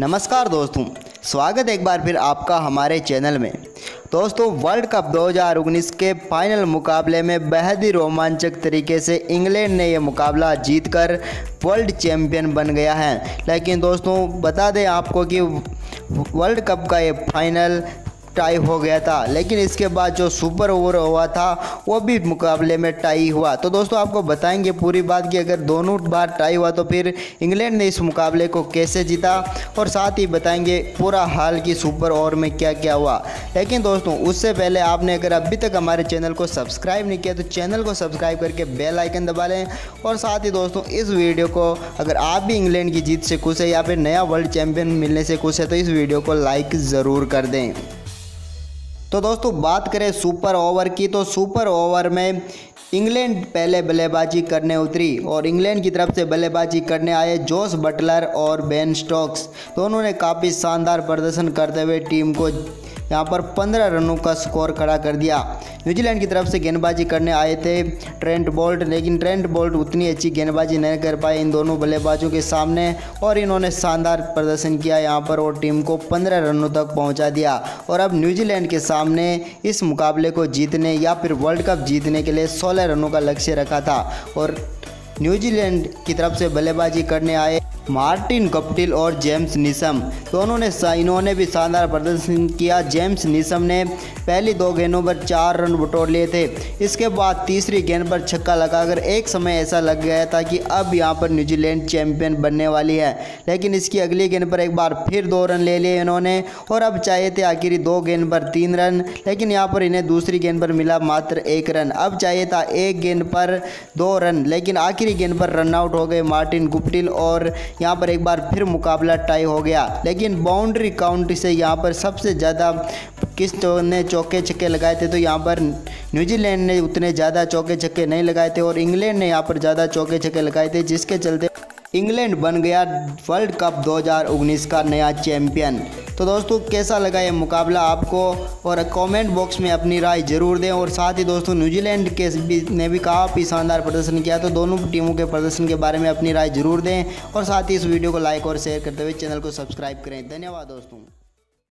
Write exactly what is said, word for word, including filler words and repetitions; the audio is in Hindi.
नमस्कार दोस्तों, स्वागत है एक बार फिर आपका हमारे चैनल में। दोस्तों, वर्ल्ड कप दो हज़ार उन्नीस के फाइनल मुकाबले में बेहद ही रोमांचक तरीके से इंग्लैंड ने यह मुकाबला जीतकर वर्ल्ड चैंपियन बन गया है। लेकिन दोस्तों, बता दें आपको कि वर्ल्ड कप का ये फाइनल टाई हो गया था, लेकिन इसके बाद जो सुपर ओवर हुआ था वो भी मुकाबले में टाई हुआ। तो दोस्तों, आपको बताएंगे पूरी बात कि अगर दोनों बार टाई हुआ तो फिर इंग्लैंड ने इस मुकाबले को कैसे जीता, और साथ ही बताएंगे पूरा हाल की सुपर ओवर में क्या क्या हुआ। लेकिन दोस्तों, उससे पहले आपने अगर अभी तक हमारे चैनल को सब्सक्राइब नहीं किया तो चैनल को सब्सक्राइब करके बेल आइकन दबा लें। और साथ ही दोस्तों, इस वीडियो को अगर आप भी इंग्लैंड की जीत से खुश है या फिर नया वर्ल्ड चैंपियन मिलने से खुश है तो इस वीडियो को लाइक ज़रूर कर दें। तो दोस्तों, बात करें सुपर ओवर की, तो सुपर ओवर में इंग्लैंड पहले बल्लेबाजी करने उतरी और इंग्लैंड की तरफ से बल्लेबाजी करने आए जोस बटलर और बेन स्टोक्स। दोनों ने काफ़ी शानदार प्रदर्शन करते हुए टीम को यहाँ पर पंद्रह रनों का स्कोर खड़ा कर दिया। न्यूजीलैंड की तरफ से गेंदबाजी करने आए थे ट्रेंट बोल्ट, लेकिन ट्रेंट बोल्ट उतनी अच्छी गेंदबाजी नहीं कर पाए इन दोनों बल्लेबाजों के सामने, और इन्होंने शानदार प्रदर्शन किया यहाँ पर और टीम को पंद्रह रनों तक पहुँचा दिया। और अब न्यूजीलैंड के सामने इस मुकाबले को जीतने या फिर वर्ल्ड कप जीतने के लिए सोलह रनों का लक्ष्य रखा था। और न्यूजीलैंड की तरफ से बल्लेबाजी करने आए मार्टिन गप्टिल और जेम्स नीशम, दोनों ने इन्होंने भी शानदार प्रदर्शन किया। जेम्स नीशम ने पहली दो गेंदों पर चार रन बटोर लिए थे। इसके बाद तीसरी गेंद पर छक्का लगाकर एक समय ऐसा लग गया था कि अब यहां पर न्यूजीलैंड चैंपियन बनने वाली है, लेकिन इसकी अगली गेंद पर एक बार फिर दो रन ले लिए इन्होंने, और अब चाहिए थे आखिरी दो गेंद पर तीन रन, लेकिन यहाँ पर इन्हें दूसरी गेंद पर मिला मात्र एक रन। अब चाहिए था एक गेंद पर दो रन, लेकिन आखिरी गेंद पर रन आउट हो गए मार्टिन गुप्टिल और यहाँ पर एक बार फिर मुकाबला टाई हो गया। लेकिन बाउंड्री काउंट से यहाँ पर सबसे ज़्यादा किस ने चौके छक्के लगाए थे, तो यहाँ पर न्यूजीलैंड ने उतने ज़्यादा चौके छक्के नहीं लगाए थे और इंग्लैंड ने यहाँ पर ज़्यादा चौके छक्के लगाए थे, जिसके चलते इंग्लैंड बन गया वर्ल्ड कप दो हज़ार उन्नीस का नया चैंपियन। तो दोस्तों, कैसा लगा ये मुकाबला आपको, और कमेंट बॉक्स में अपनी राय जरूर दें। और साथ ही दोस्तों, न्यूजीलैंड के भी ने भी काफ़ी शानदार प्रदर्शन किया, तो दोनों टीमों के प्रदर्शन के बारे में अपनी राय जरूर दें। और साथ ही इस वीडियो को लाइक और शेयर करते हुए चैनल को सब्सक्राइब करें। धन्यवाद दोस्तों।